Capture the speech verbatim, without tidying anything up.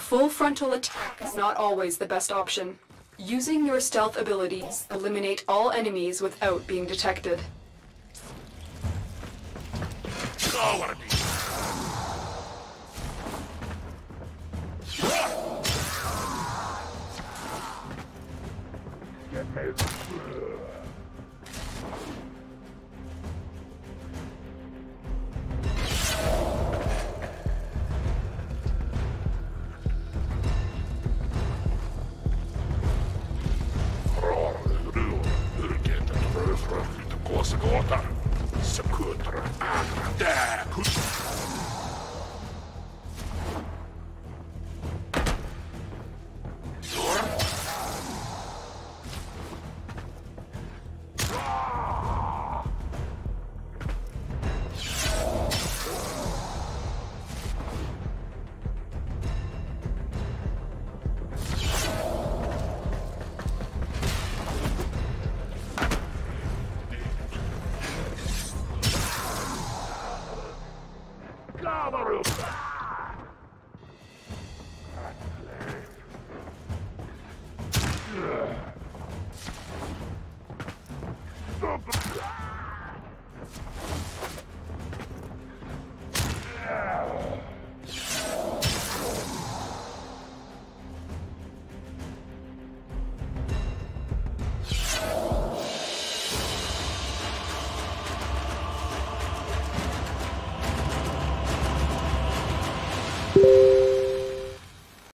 full frontal attack is not always the best option. Using your stealth abilities, eliminate all enemies without being detected. Gåta, sekunder, andra, där, kust.